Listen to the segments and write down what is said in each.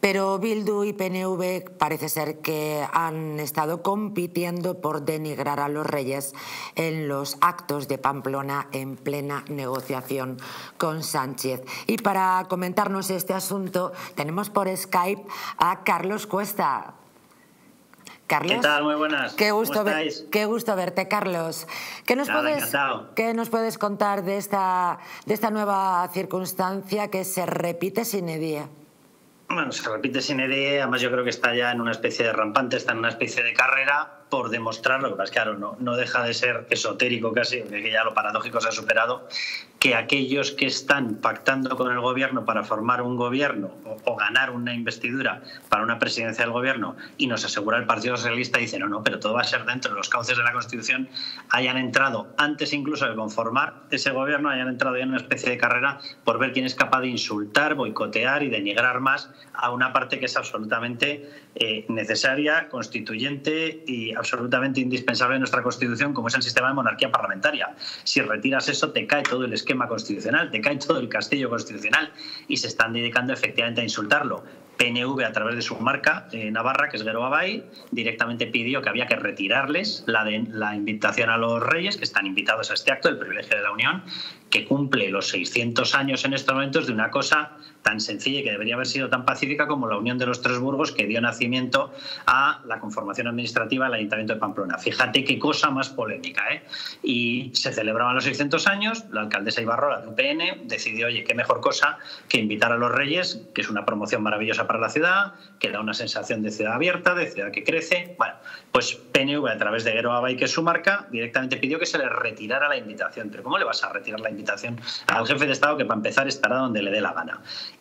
Pero Bildu y PNV parece ser que han estado compitiendo por denigrar a los reyes en los actos de Pamplona en plena negociación con Sánchez. Y para comentarnos este asunto tenemos por Skype a Carlos Cuesta. Carlos, ¿qué tal? Muy buenas. Qué gusto verte, Carlos. ¿Qué nos puedes contar de esta nueva circunstancia que se repite sine die? Bueno, se repite sine die, además yo creo que está ya en una especie de rampante, está en una especie de carrera por demostrar, lo que pasa es que claro, no deja de ser esotérico casi, porque ya lo paradójico se ha superado, que aquellos que están pactando con el gobierno para formar un gobierno o ganar una investidura para una presidencia del gobierno y nos asegura el Partido Socialista, dicen no, pero todo va a ser dentro de los cauces de la Constitución, hayan entrado antes incluso de conformar ese gobierno, hayan entrado ya en una especie de carrera por ver quién es capaz de insultar, boicotear y denigrar más a una parte que es absolutamente necesaria, constituyente y absolutamente indispensable en nuestra Constitución, como es el sistema de monarquía parlamentaria. Si retiras eso, te cae todo el esquema constitucional, te cae todo el castillo constitucional y se están dedicando efectivamente a insultarlo. PNV, a través de su marca Navarra, que es Geroa Bai, directamente pidió que había que retirarles la invitación a los reyes, que están invitados a este acto, el privilegio de la unión, que cumple los 600 años en estos momentos de una cosa tan sencilla y que debería haber sido tan pacífica como la unión de los tres burgos que dio nacimiento a la conformación administrativa del Ayuntamiento de Pamplona. Fíjate qué cosa más polémica, ¿eh? Y se celebraban los 600 años, la alcaldesa Ibarrola de UPN decidió, oye, qué mejor cosa que invitar a los reyes, que es una promoción maravillosa para la ciudad, que da una sensación de ciudad abierta, de ciudad que crece. Bueno, pues PNV, a través de Geroa Bai, que es su marca, directamente pidió que se le retirara la invitación. Pero ¿cómo le vas a retirar la invitación al jefe de Estado, que para empezar estará donde le dé la gana?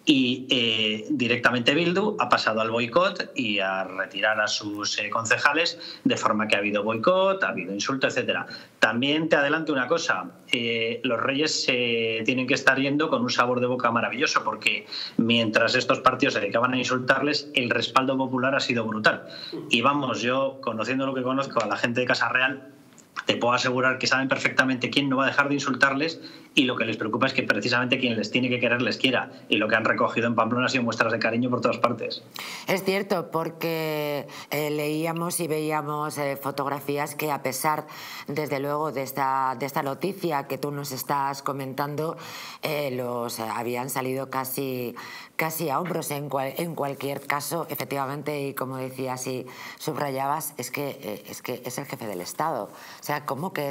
Y directamente Bildu ha pasado al boicot y a retirar a sus concejales, de forma que ha habido boicot, ha habido insulto, etcétera. También te adelanto una cosa, los reyes tienen que estar yendo con un sabor de boca maravilloso, porque mientras estos partidos se dedicaban a insultarles, el respaldo popular ha sido brutal. Y vamos, yo, conociendo lo que conozco a la gente de Casa Real, te puedo asegurar que saben perfectamente quién no va a dejar de insultarles y lo que les preocupa es que precisamente quien les tiene que querer les quiera. Y lo que han recogido en Pamplona han sido muestras de cariño por todas partes. Es cierto, porque leíamos y veíamos fotografías que, a pesar, desde luego, de esta noticia que tú nos estás comentando, los habían salido casi a hombros. En cualquier caso, efectivamente, y como decías y subrayabas, es que es el jefe del Estado. O sea, ¿cómo que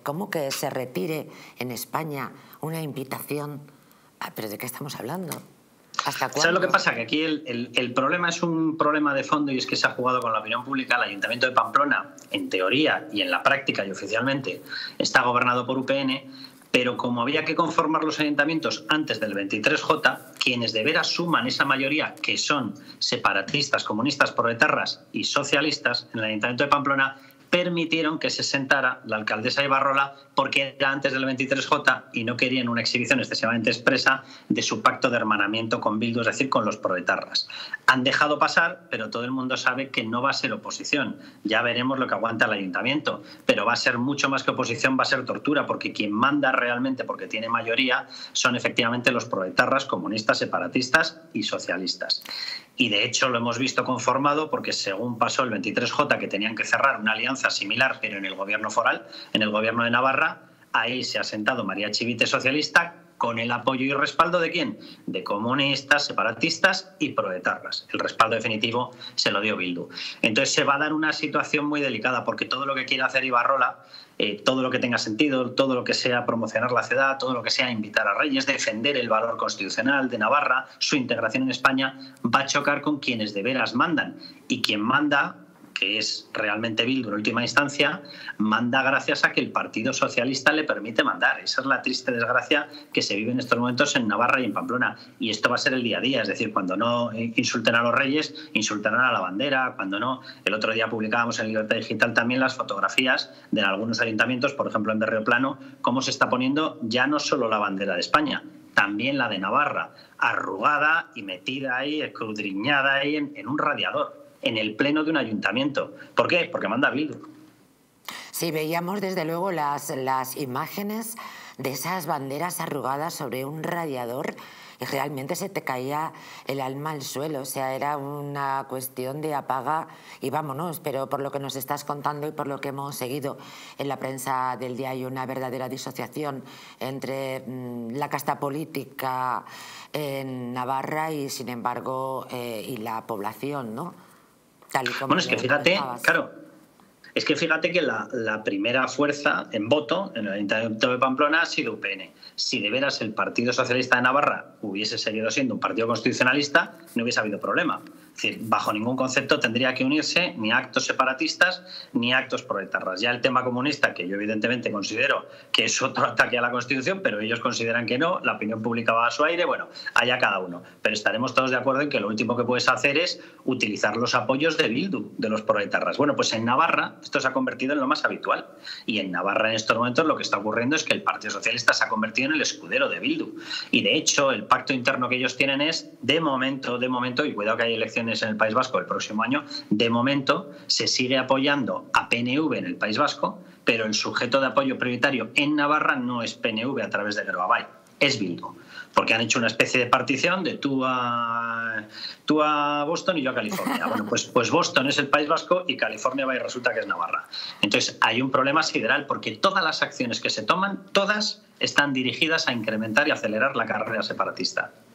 se retire en España una invitación? ¿Pero de qué estamos hablando? ¿Hasta cuándo? ¿Sabes lo que pasa? Que aquí el problema es un problema de fondo, y es que se ha jugado con la opinión pública. El Ayuntamiento de Pamplona, en teoría y en la práctica y oficialmente, está gobernado por UPN, pero como había que conformar los ayuntamientos antes del 23J, quienes de veras suman esa mayoría, que son separatistas, comunistas, proetarras y socialistas en el Ayuntamiento de Pamplona, permitieron que se sentara la alcaldesa Ibarrola, porque era antes del 23J y no querían una exhibición excesivamente expresa de su pacto de hermanamiento con Bildu, es decir, con los proetarras. Han dejado pasar, pero todo el mundo sabe que no va a ser oposición. Ya veremos lo que aguanta el ayuntamiento, pero va a ser mucho más que oposición, va a ser tortura, porque quien manda realmente, porque tiene mayoría, son efectivamente los proetarras, comunistas, separatistas y socialistas. Y de hecho lo hemos visto conformado, porque según pasó el 23J, que tenían que cerrar una alianza similar, pero en el gobierno foral, en el gobierno de Navarra, ahí se ha sentado María Chivite, socialista, con el apoyo y respaldo ¿de quién? De comunistas, separatistas y proetarras. El respaldo definitivo se lo dio Bildu. Entonces se va a dar una situación muy delicada, porque todo lo que quiera hacer Ibarrola, todo lo que tenga sentido, todo lo que sea promocionar la ciudad, todo lo que sea invitar a reyes, defender el valor constitucional de Navarra, su integración en España, va a chocar con quienes de veras mandan. Y quien manda, que es realmente Bildu en última instancia, manda gracias a que el Partido Socialista le permite mandar. Esa es la triste desgracia que se vive en estos momentos en Navarra y en Pamplona. Y esto va a ser el día a día, es decir, cuando no insulten a los reyes, insultarán a la bandera, cuando no. El otro día publicábamos en Libertad Digital también las fotografías de algunos ayuntamientos, por ejemplo en Berrioplano, cómo se está poniendo ya no solo la bandera de España, también la de Navarra, arrugada y metida ahí, escudriñada ahí en un radiador, en el pleno de un ayuntamiento. ¿Por qué? Porque manda Bildu. Sí, veíamos desde luego las imágenes de esas banderas arrugadas sobre un radiador y realmente se te caía el alma al suelo. O sea, era una cuestión de apaga y vámonos. Pero por lo que nos estás contando y por lo que hemos seguido en la prensa del día, hay una verdadera disociación entre la casta política en Navarra y, sin embargo, y la población, ¿no? Tal y como bueno, es que fíjate, comentabas. claro, es que fíjate que la primera fuerza en voto en el Ayuntamiento de Pamplona ha sido UPN. Si de veras el Partido Socialista de Navarra hubiese seguido siendo un partido constitucionalista, no hubiese habido problema. Es decir, bajo ningún concepto tendría que unirse ni actos separatistas ni actos proetarras. Ya el tema comunista, que yo evidentemente considero que es otro ataque a la Constitución, pero ellos consideran que no, la opinión pública va a su aire, bueno, allá cada uno. Pero estaremos todos de acuerdo en que lo último que puedes hacer es utilizar los apoyos de Bildu, de los proetarras. Bueno, pues en Navarra esto se ha convertido en lo más habitual. Y en Navarra en estos momentos lo que está ocurriendo es que el Partido Socialista se ha convertido en el escudero de Bildu. Y de hecho el pacto interno que ellos tienen es, de momento, y cuidado que hay elecciones en el País Vasco el próximo año, de momento se sigue apoyando a PNV en el País Vasco, pero el sujeto de apoyo prioritario en Navarra no es PNV a través de Geroabay, es Bildu. Porque han hecho una especie de partición de tú a Boston y yo a California. Bueno, pues Boston es el País Vasco y California va y resulta que es Navarra. Entonces hay un problema sideral porque todas las acciones que se toman, todas están dirigidas a incrementar y acelerar la carrera separatista.